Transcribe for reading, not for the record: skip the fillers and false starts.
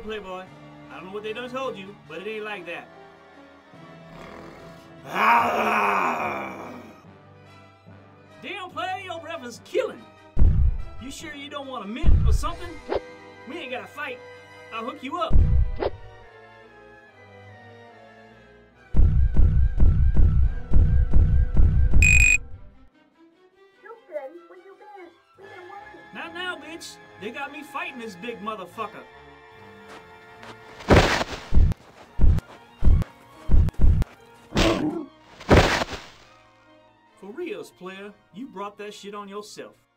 Playboy. I don't know what they done told you, but it ain't like that. Damn, player, your breath is killing. You sure you don't want a mint or something? We ain't gotta fight. I'll hook you up. Not now, bitch. They got me fighting this big motherfucker. For reals, player, you brought that shit on yourself.